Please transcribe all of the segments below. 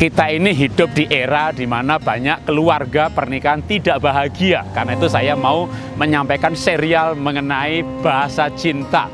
Kita ini hidup di era di mana banyak keluarga pernikahan tidak bahagia. Karena itu saya mau menyampaikan serial mengenai bahasa cinta.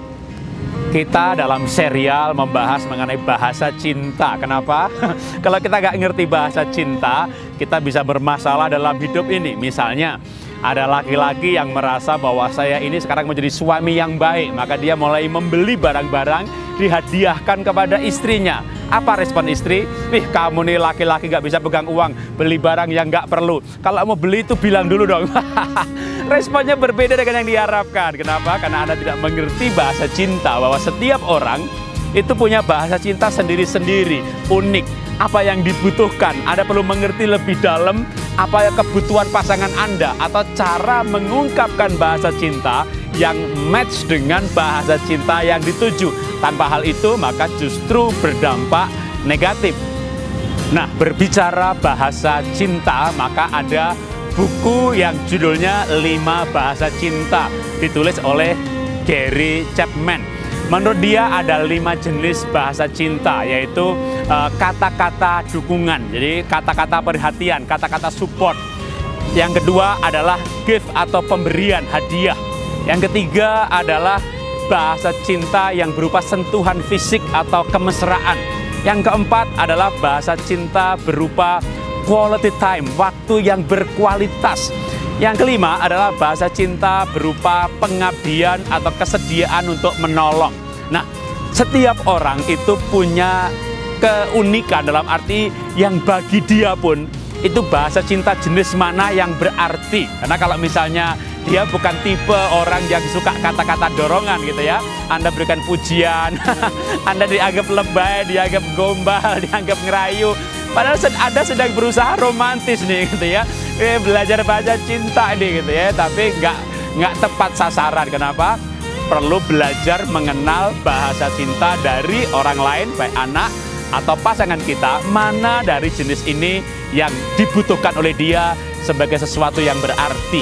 Kita dalam serial membahas mengenai bahasa cinta. Kenapa? Kalau kita nggak ngerti bahasa cinta, kita bisa bermasalah dalam hidup ini. Misalnya, ada laki-laki yang merasa bahwa saya ini sekarang menjadi suami yang baik. Maka dia mulai membeli barang-barang dihadiahkan kepada istrinya. Apa respon istri? Ih, kamu nih laki-laki nggak bisa pegang uang, beli barang yang nggak perlu. Kalau mau beli itu bilang dulu dong. Responnya berbeda dengan yang diharapkan. Kenapa? Karena Anda tidak mengerti bahasa cinta, bahwa setiap orang itu punya bahasa cinta sendiri-sendiri, unik. Apa yang dibutuhkan, Anda perlu mengerti lebih dalam apa kebutuhan pasangan Anda atau cara mengungkapkan bahasa cinta yang match dengan bahasa cinta yang dituju. Tanpa hal itu, maka justru berdampak negatif. Nah, berbicara bahasa cinta, maka ada buku yang judulnya 5 Bahasa Cinta, ditulis oleh Gary Chapman. Menurut dia ada 5 jenis bahasa cinta, yaitu kata-kata dukungan, jadi kata-kata perhatian, kata-kata support. Yang kedua adalah gift atau pemberian, hadiah. Yang ketiga adalah bahasa cinta yang berupa sentuhan fisik atau kemesraan. Yang keempat adalah bahasa cinta berupa quality time, waktu yang berkualitas. Yang kelima adalah bahasa cinta berupa pengabdian atau kesediaan untuk menolong. Nah, setiap orang itu punya keunikan, dalam arti yang bagi dia pun itu bahasa cinta jenis mana yang berarti. Karena kalau misalnya dia bukan tipe orang yang suka kata-kata dorongan gitu ya, Anda berikan pujian, Anda dianggap lebay, dianggap gombal, dianggap ngerayu, padahal Anda sedang berusaha romantis nih gitu ya, belajar bahasa cinta nih gitu ya, tapi nggak tepat sasaran. Kenapa? Perlu belajar mengenal bahasa cinta dari orang lain, baik anak atau pasangan kita, mana dari jenis ini yang dibutuhkan oleh dia sebagai sesuatu yang berarti.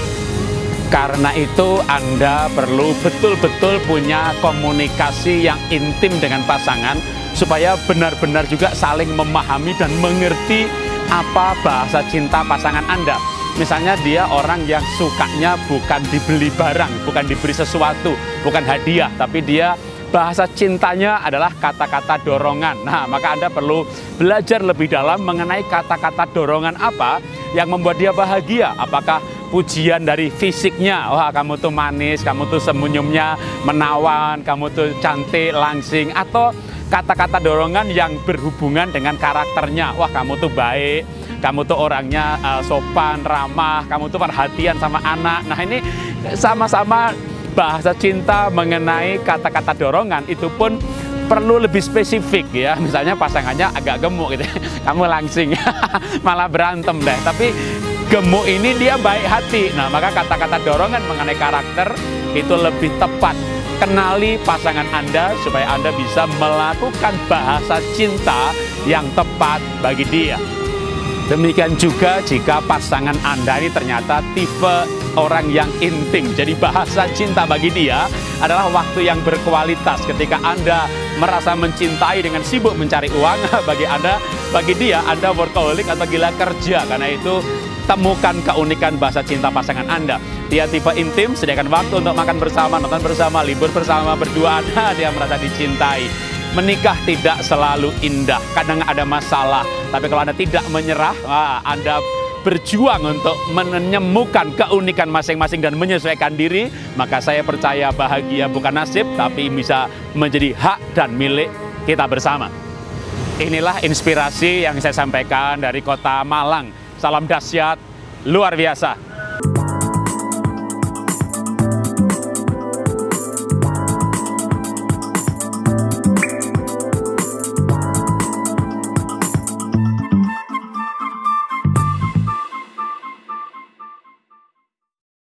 Karena itu Anda perlu betul-betul punya komunikasi yang intim dengan pasangan, supaya benar-benar juga saling memahami dan mengerti apa bahasa cinta pasangan Anda. Misalnya dia orang yang sukanya bukan dibeli barang, bukan diberi sesuatu, bukan hadiah, tapi dia bahasa cintanya adalah kata-kata dorongan. Nah, maka Anda perlu belajar lebih dalam mengenai kata-kata dorongan apa yang membuat dia bahagia. Apakah pujian dari fisiknya, wah kamu tuh manis, kamu tuh senyumnya menawan, kamu tuh cantik, langsing, atau kata-kata dorongan yang berhubungan dengan karakternya, wah kamu tuh baik, kamu tuh orangnya sopan, ramah, kamu tuh perhatian sama anak. Nah, ini sama-sama bahasa cinta mengenai kata-kata dorongan. Itu pun perlu lebih spesifik ya. Misalnya pasangannya agak gemuk gitu, kamu langsing, malah berantem deh. Tapi gemuk ini dia baik hati. Nah, maka kata-kata dorongan mengenai karakter itu lebih tepat. Kenali pasangan Anda supaya Anda bisa melakukan bahasa cinta yang tepat bagi dia. Demikian juga jika pasangan Anda ini ternyata tipe orang yang intim. Jadi bahasa cinta bagi dia adalah waktu yang berkualitas. Ketika Anda merasa mencintai dengan sibuk mencari uang, bagi dia Anda workaholic atau gila kerja. Karena itu temukan keunikan bahasa cinta pasangan Anda. Dia tipe intim, sediakan waktu untuk makan bersama, nonton bersama, libur bersama, berduaan. Dia merasa dicintai. Menikah tidak selalu indah, kadang ada masalah. Tapi kalau Anda tidak menyerah, Anda berjuang untuk menemukan keunikan masing-masing dan menyesuaikan diri, maka saya percaya bahagia bukan nasib, tapi bisa menjadi hak dan milik kita bersama. Inilah inspirasi yang saya sampaikan dari kota Malang. Salam dahsyat, luar biasa.